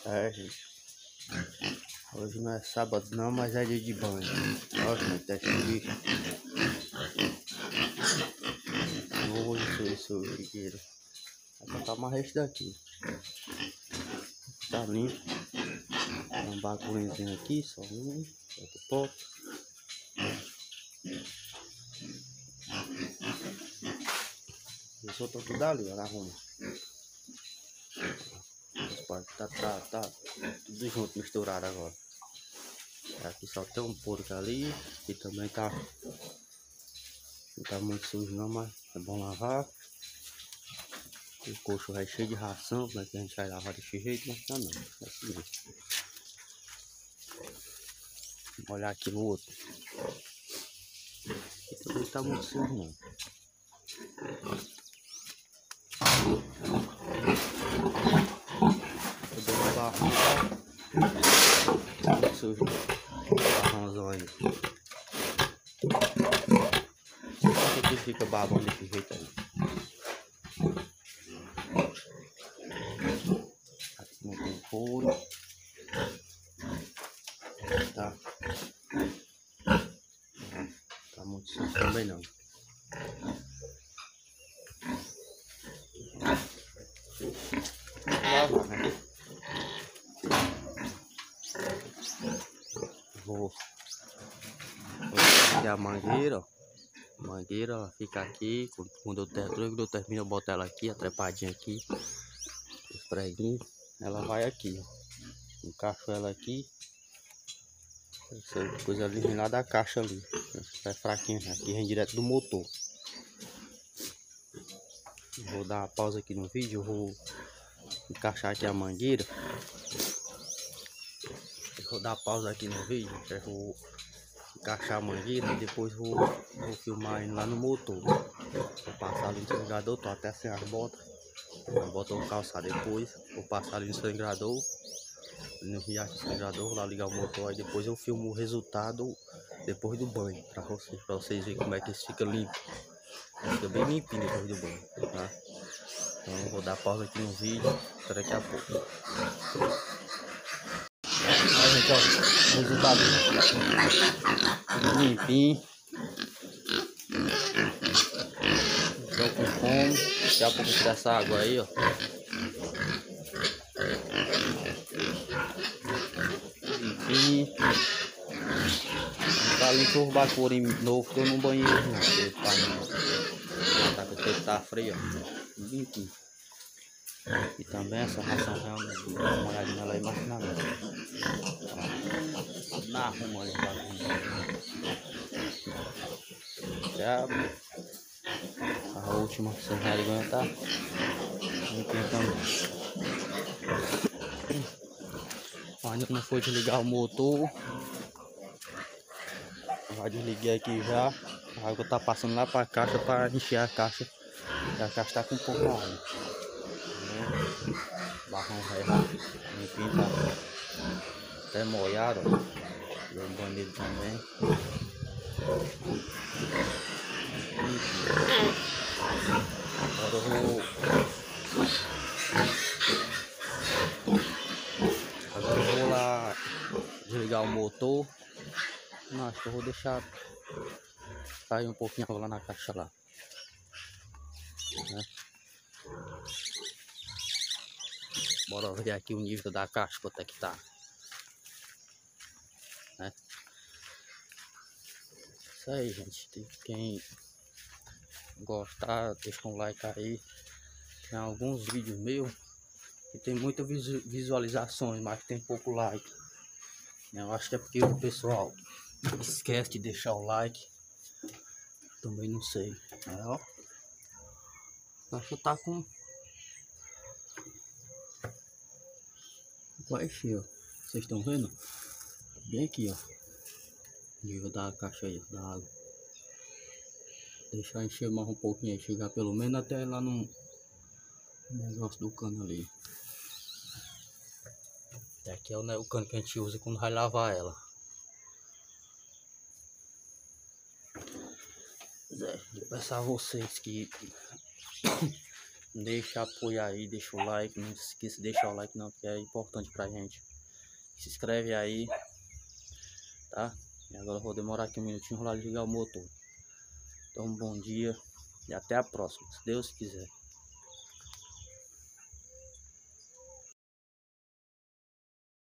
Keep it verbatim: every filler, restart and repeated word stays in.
É, gente. Hoje não é sábado não, mas é dia de banho. Olha como é que tá esse bicho. Hoje sou isso, figueira. Vai tocar mais esse daqui. Tá limpo. Tem um bagulhozinho aqui, só um. Outro ponto. Os outros tudo ali, ó, na rua. Os partes tá, tá, tá tudo junto, misturado agora. Aqui só tem um porco ali. Aqui também tá. Não tá muito sujo não, mas é bom lavar. O coxo vai cheio de ração, como é que a gente vai lavar desse jeito? Não tá não. É assim mesmo. Vamos olhar aqui no outro. Aqui também não tá muito sujo não. Eu dou uma barra, tá muito sujo. Barrãozão aí. Por que fica babando desse jeito aí? Aqui não tem couro. Tá. Tá muito sujo também não. Lavar, né? Vou. Vou aqui a mangueira, ó. Mangueira, ela fica aqui. Quando eu, ter, quando eu termino, eu boto ela aqui, a trepadinha aqui. Os preguinhos. Ela vai aqui, ó. Encaixo ela aqui. Essa coisa ali vem lá da caixa ali. É fraquinha, aqui vem direto do motor. Vou dar uma pausa aqui no vídeo. Eu vou encaixar aqui a mangueira. Eu vou dar pausa aqui no vídeo. Eu vou encaixar a mangueira e depois vou, vou filmar indo lá no motor. Vou passar ali no sangrador, tô até sem as botas. As botas vou calçar depois. Vou passar ali no sangrador. No riacho do sangrador, vou lá ligar o motor. Aí depois eu filmo o resultado depois do banho. Pra vocês, pra vocês verem como é que isso fica limpo. Fica bem limpinho depois do banho, tá? Então eu vou dar pausa aqui no vídeo. Até daqui a pouco. Olha, gente, ó, o resultado limpinho. Tô com fome. Daqui a pouco tirar essa água aí, ó. Limpinho. Tá limpo o bacurinho novo, tô no banheiro não. Ele tá no. Tá com o peito tá frio, ó. Limpinho. E também essa ração realmente, dá uma olhadinha nela aí mais na mão. Na ruma ali, já a última serraria tá limpinha também. Ainda não foi desligar o motor. Já desliguei aqui já. A água tá passando lá pra caixa para encher a caixa. E a caixa tá com pouca água. Barrão velho. Limpinho, tá até molhado, ó. Deu um banheiro também. Agora eu vou. Agora eu vou lá desligar o motor. Não, acho que eu vou deixar sair um pouquinho lá na caixa lá. Né? Bora ver aqui o nível da caixa, quanto é que tá. Né? Isso aí, gente. Quem gostar, deixa um like aí. Tem alguns vídeos meus que tem muitas visualizações, mas tem pouco like. Eu acho que é porque o pessoal esquece de deixar o like. Também não sei. É, ó. Acho que tá com. Vai encher, ó. Vocês estão vendo? Bem aqui, ó. Nível da caixa aí, da água. Deixar encher mais um pouquinho aí. Chegar pelo menos até lá no negócio do cano ali. E aqui é o, né, o cano que a gente usa quando vai lavar ela. É, vou peço a vocês que Deixa apoio aí, deixa o like, não se esqueça de deixar o like não, que é importante pra gente. Se inscreve aí, tá? E agora eu vou demorar aqui um minutinho lá ligar o motor. Então bom dia e até a próxima, se Deus quiser.